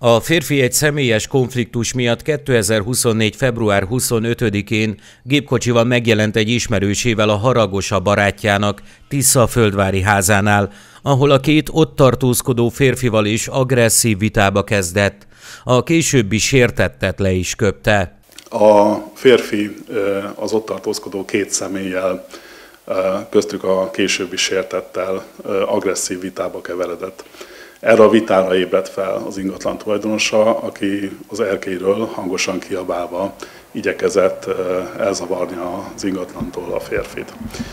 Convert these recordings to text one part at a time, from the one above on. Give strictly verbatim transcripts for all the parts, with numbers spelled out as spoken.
A férfi egy személyes konfliktus miatt kétezer-huszonnégy. február huszonötödikén gépkocsival megjelent egy ismerősével a Haragosa barátjának Tisza-földvári házánál, ahol a két ott tartózkodó férfival is agresszív vitába kezdett. A későbbi sértettet le is köpte. A férfi az ott tartózkodó két személlyel, köztük a későbbi sértettel agresszív vitába keveredett. Erre a vitára ébredt fel az ingatlan tulajdonosa, aki az erkélyről hangosan kiabálva igyekezett elzavarni az ingatlantól a férfit.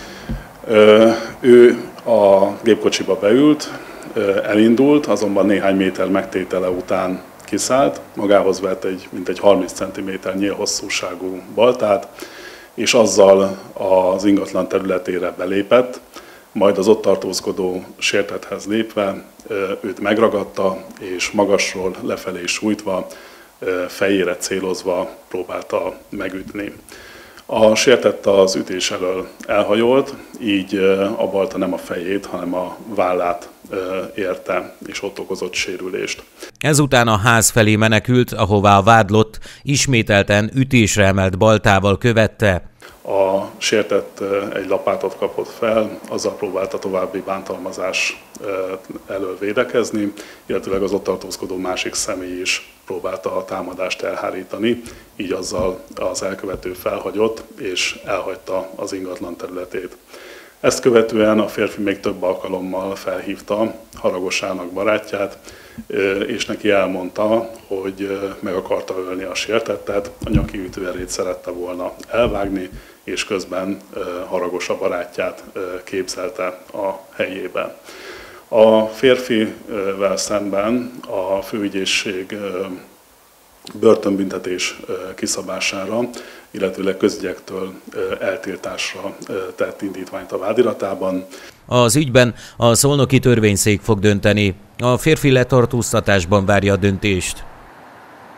Ő a gépkocsiba beült, elindult, azonban néhány méter megtétele után kiszállt, magához vett egy mintegy harminc centiméternyi hosszúságú baltát, és azzal az ingatlan területére belépett, majd az ott tartózkodó sértetthez lépve őt megragadta, és magasról lefelé sújtva, fejére célozva próbálta megütni. A sértett az ütés elől elhajolt, így a balta nem a fejét, hanem a vállát érte, és ott okozott sérülést. Ezután a ház felé menekült, ahová a vádlott ismételten ütésre emelt baltával követte. A sértett egy lapátot kapott fel, azzal próbálta további bántalmazás elől védekezni, illetőleg az ott tartózkodó másik személy is próbálta a támadást elhárítani, így azzal az elkövető felhagyott és elhagyta az ingatlan területét. Ezt követően a férfi még több alkalommal felhívta Haragosának barátját, és neki elmondta, hogy meg akarta ölni a sértettet, a nyaki ütőerét szerette volna elvágni, és közben Haragosa barátját képzelte a helyében. A férfivel szemben a főügyészség börtönbüntetés kiszabására, illetőleg közügyektől eltiltásra tett indítványt a vádiratában. Az ügyben a szolnoki törvényszék fog dönteni. A férfi letartóztatásban várja a döntést.